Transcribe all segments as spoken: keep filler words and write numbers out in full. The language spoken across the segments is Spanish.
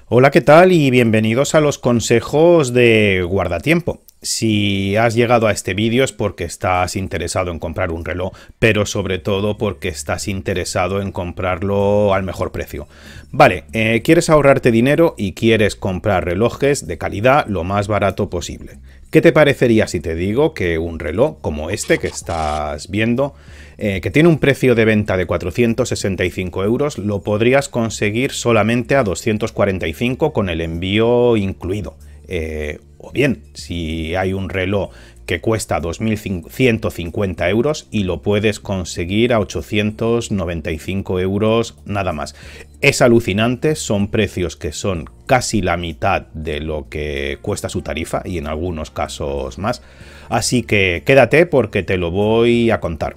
Hola, ¿qué tal? Y bienvenidos a los consejos de Guardatiempo. Si has llegado a este vídeo es porque estás interesado en comprar un reloj, pero sobre todo porque estás interesado en comprarlo al mejor precio. Vale, eh, quieres ahorrarte dinero y quieres comprar relojes de calidad lo más barato posible. ¿Qué te parecería si te digo que un reloj como este que estás viendo, eh, que tiene un precio de venta de cuatrocientos sesenta y cinco euros, lo podrías conseguir solamente a doscientos cuarenta y cinco con el envío incluido? Eh, o bien, si hay un reloj que cuesta dos mil ciento cincuenta euros y lo puedes conseguir a ochocientos noventa y cinco euros nada más. Es alucinante, son precios que son casi la mitad de lo que cuesta su tarifa y en algunos casos más. Así que quédate porque te lo voy a contar.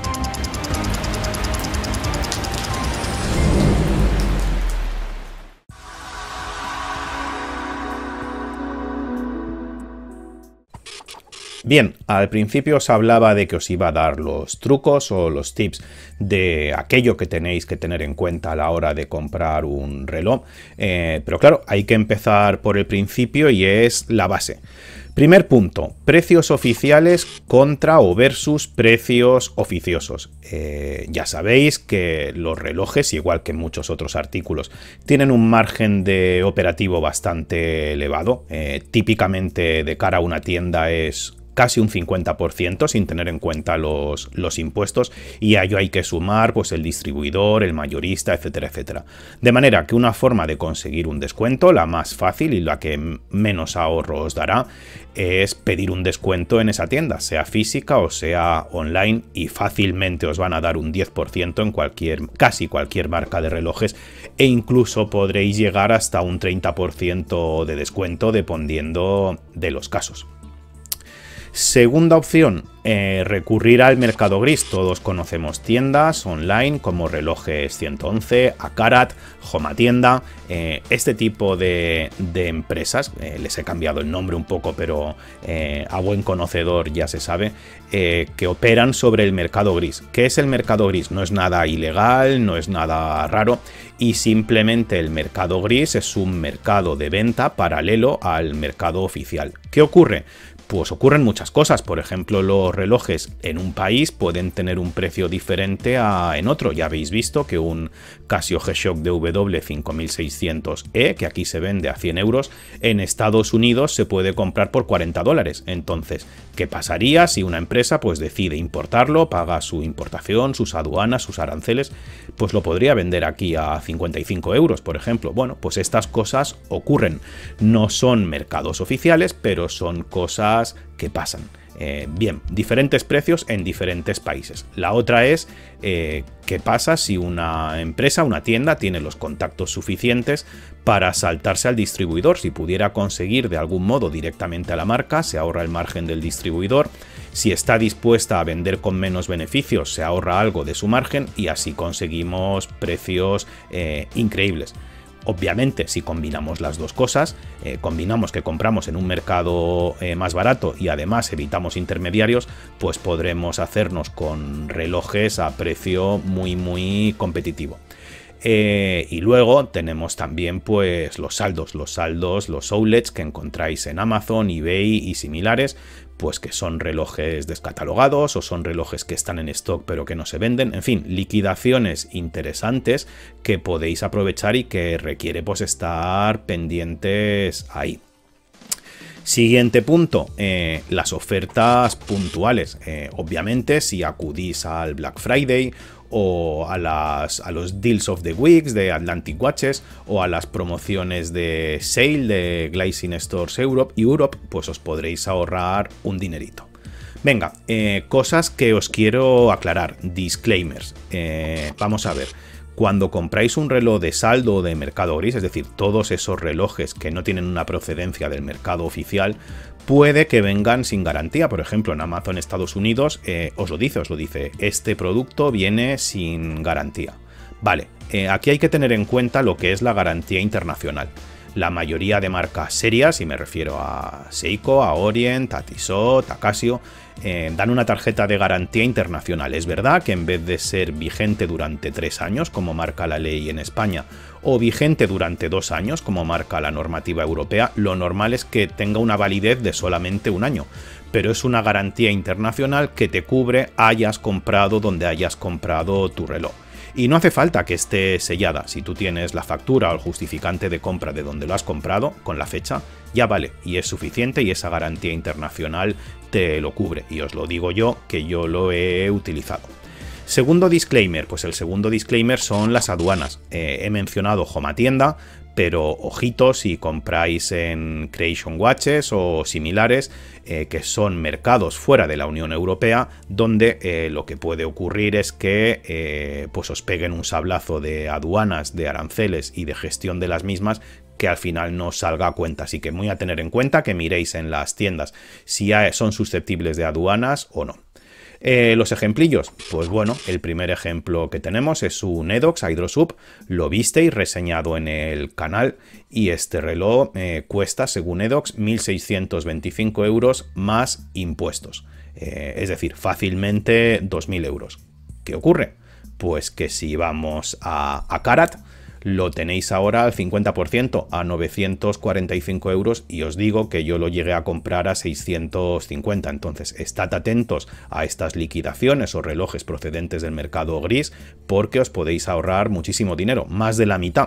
Bien, al principio os hablaba de que os iba a dar los trucos o los tips de aquello que tenéis que tener en cuenta a la hora de comprar un reloj, eh, pero claro, hay que empezar por el principio y es la base. Primer punto, precios oficiales contra o versus precios oficiosos. Eh, ya sabéis que los relojes, igual que muchos otros artículos, tienen un margen de operativo bastante elevado. Eh, típicamente de cara a una tienda es casi un cincuenta por ciento sin tener en cuenta los, los impuestos, y a ello hay que sumar pues el distribuidor, el mayorista, etcétera, etcétera. De manera que una forma de conseguir un descuento, la más fácil y la que menos ahorro os dará, es pedir un descuento en esa tienda, sea física o sea online, y fácilmente os van a dar un diez por ciento en cualquier, casi cualquier marca de relojes, e incluso podréis llegar hasta un treinta por ciento de descuento dependiendo de los casos. Segunda opción, eh, recurrir al mercado gris. Todos conocemos tiendas online como Relojes ciento once, Acarat, Homatienda, eh, este tipo de, de empresas, eh, les he cambiado el nombre un poco, pero eh, a buen conocedor ya se sabe, eh, que operan sobre el mercado gris. ¿Qué es el mercado gris? No es nada ilegal, no es nada raro, y simplemente el mercado gris es un mercado de venta paralelo al mercado oficial. ¿Qué ocurre? Pues ocurren muchas cosas. Por ejemplo, los relojes en un país pueden tener un precio diferente a en otro. Ya habéis visto que un Casio G-Shock D W cinco mil seiscientos E, que aquí se vende a cien euros, en Estados Unidos se puede comprar por cuarenta dólares. Entonces, ¿qué pasaría si una empresa pues decide importarlo, paga su importación, sus aduanas, sus aranceles? Pues lo podría vender aquí a cincuenta y cinco euros, por ejemplo. Bueno, pues estas cosas ocurren. No son mercados oficiales, pero son cosas que pasan. Eh, bien, diferentes precios en diferentes países. La otra es eh, qué pasa si una empresa, una tienda, tiene los contactos suficientes para saltarse al distribuidor. Si pudiera conseguir de algún modo directamente a la marca, se ahorra el margen del distribuidor. Si está dispuesta a vender con menos beneficios, se ahorra algo de su margen y así conseguimos precios eh, increíbles. Obviamente, si combinamos las dos cosas, eh, combinamos que compramos en un mercado eh, más barato y además evitamos intermediarios, pues podremos hacernos con relojes a precio muy muy competitivo. Eh, y luego tenemos también pues los saldos, los saldos, los outlets que encontráis en Amazon, eBay y similares, pues que son relojes descatalogados o son relojes que están en stock pero que no se venden. En fin, liquidaciones interesantes que podéis aprovechar y que requiere pues estar pendientes ahí. Siguiente punto, eh, las ofertas puntuales. Eh, obviamente, si acudís al Black Friday o a, las, a los Deals of the Weeks de Atlantic Watches o a las promociones de Sale de Glazing Stores Europe y Europe, pues os podréis ahorrar un dinerito. Venga, eh, cosas que os quiero aclarar, disclaimers. Eh, vamos a ver. Cuando compráis un reloj de saldo o de mercado gris, es decir, todos esos relojes que no tienen una procedencia del mercado oficial, puede que vengan sin garantía. Por ejemplo, en Amazon Estados Unidos eh, os lo dice, os lo dice, este producto viene sin garantía. Vale, eh, aquí hay que tener en cuenta lo que es la garantía internacional. La mayoría de marcas serias, y me refiero a Seiko, a Orient, a Tissot, a Casio, eh, dan una tarjeta de garantía internacional. Es verdad que en vez de ser vigente durante tres años, como marca la ley en España, o vigente durante dos años, como marca la normativa europea, lo normal es que tenga una validez de solamente un año. Pero es una garantía internacional que te cubre hayas comprado donde hayas comprado tu reloj. Y no hace falta que esté sellada. Si tú tienes la factura o el justificante de compra de donde lo has comprado, con la fecha, ya vale. Y es suficiente y esa garantía internacional te lo cubre. Y os lo digo yo, que yo lo he utilizado. Segundo disclaimer, pues el segundo disclaimer son las aduanas. Eh, he mencionado Homatienda, pero ojito si compráis en Creation Watches o similares, eh, que son mercados fuera de la Unión Europea, donde eh, lo que puede ocurrir es que eh, pues os peguen un sablazo de aduanas, de aranceles y de gestión de las mismas, que al final no salga a cuenta. Así que muy a tener en cuenta que miréis en las tiendas si son susceptibles de aduanas o no. Eh, los ejemplillos, pues bueno, el primer ejemplo que tenemos es un Edox Hydrosub, lo visteis reseñado en el canal y este reloj eh, cuesta, según Edox, mil seiscientos veinticinco euros más impuestos, eh, es decir, fácilmente dos mil euros. ¿Qué ocurre? Pues que si vamos a, a Carat, lo tenéis ahora al cincuenta por ciento a novecientos cuarenta y cinco euros y os digo que yo lo llegué a comprar a seiscientos cincuenta. Entonces estad atentos a estas liquidaciones o relojes procedentes del mercado gris porque os podéis ahorrar muchísimo dinero, más de la mitad.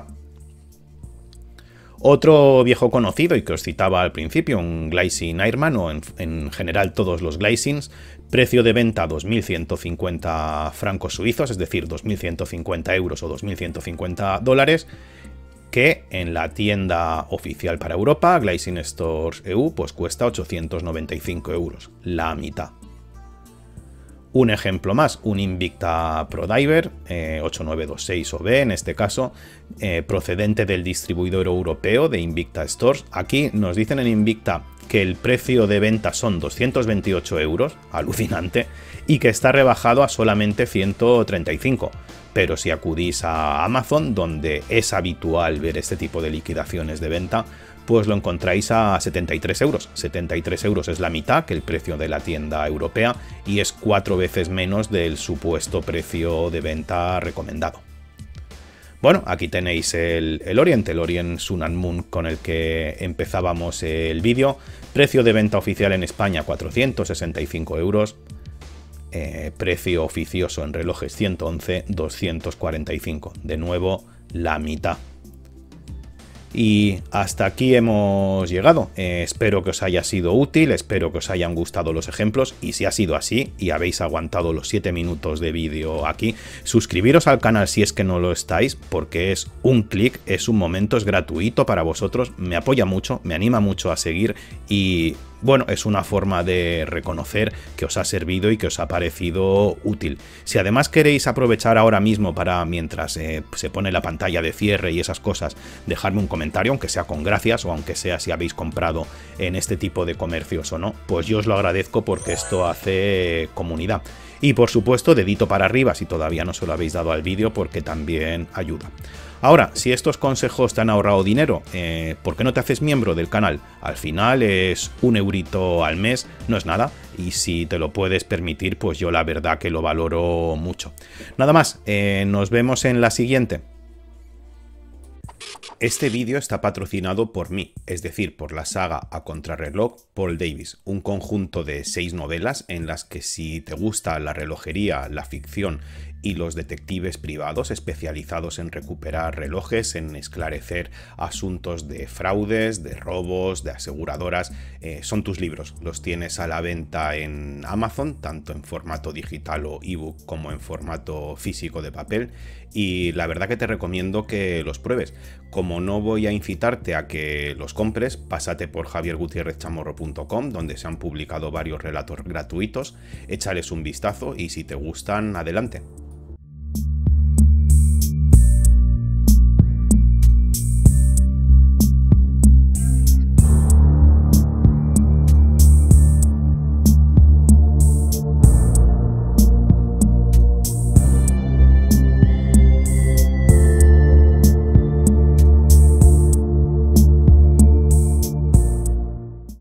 Otro viejo conocido y que os citaba al principio, un Glycine Airman o en, en general todos los Glycines, precio de venta dos mil ciento cincuenta francos suizos, es decir, dos mil ciento cincuenta euros o dos mil ciento cincuenta dólares, que en la tienda oficial para Europa, Glycine Stores E U, pues cuesta ochocientos noventa y cinco euros, la mitad. Un ejemplo más, un Invicta ProDiver eh, ocho nueve dos seis O B, en este caso, eh, procedente del distribuidor europeo de Invicta Stores. Aquí nos dicen en Invicta que el precio de venta son doscientos veintiocho euros, alucinante, y que está rebajado a solamente ciento treinta y cinco. Pero si acudís a Amazon, donde es habitual ver este tipo de liquidaciones de venta, pues lo encontráis a setenta y tres euros. setenta y tres euros es la mitad que el precio de la tienda europea y es cuatro veces menos del supuesto precio de venta recomendado. Bueno, aquí tenéis el, el Orient, el Orient Sun and Moon con el que empezábamos el vídeo. Precio de venta oficial en España cuatrocientos sesenta y cinco euros. Eh, precio oficioso en relojes ciento once, doscientos cuarenta y cinco. De nuevo, la mitad. Y hasta aquí hemos llegado. Eh, espero que os haya sido útil, espero que os hayan gustado los ejemplos y si ha sido así y habéis aguantado los siete minutos de vídeo aquí, suscribiros al canal si es que no lo estáis porque es un clic, es un momento, es gratuito para vosotros, me apoya mucho, me anima mucho a seguir y bueno, es una forma de reconocer que os ha servido y que os ha parecido útil. Si además queréis aprovechar ahora mismo para, mientras eh, se pone la pantalla de cierre y esas cosas, dejarme un comentario, aunque sea con gracias o aunque sea si habéis comprado en este tipo de comercios o no, pues yo os lo agradezco porque esto hace comunidad. Y por supuesto, dedito para arriba si todavía no se lo habéis dado al vídeo porque también ayuda. Ahora, si estos consejos te han ahorrado dinero, eh, ¿por qué no te haces miembro del canal? Al final es un eurito al mes, no es nada, y si te lo puedes permitir, pues yo la verdad que lo valoro mucho. Nada más, eh, nos vemos en la siguiente. Este vídeo está patrocinado por mí, es decir, por la saga A Contrarreloj Paul Davis, un conjunto de seis novelas en las que si te gusta la relojería, la ficción y los detectives privados especializados en recuperar relojes, en esclarecer asuntos de fraudes, de robos, de aseguradoras, eh, son tus libros. Los tienes a la venta en Amazon, tanto en formato digital o ebook como en formato físico de papel, y la verdad que te recomiendo que los pruebes. Como no voy a incitarte a que los compres, pásate por javier gutierrez chamorro punto com, donde se han publicado varios relatos gratuitos, échales un vistazo y si te gustan, adelante.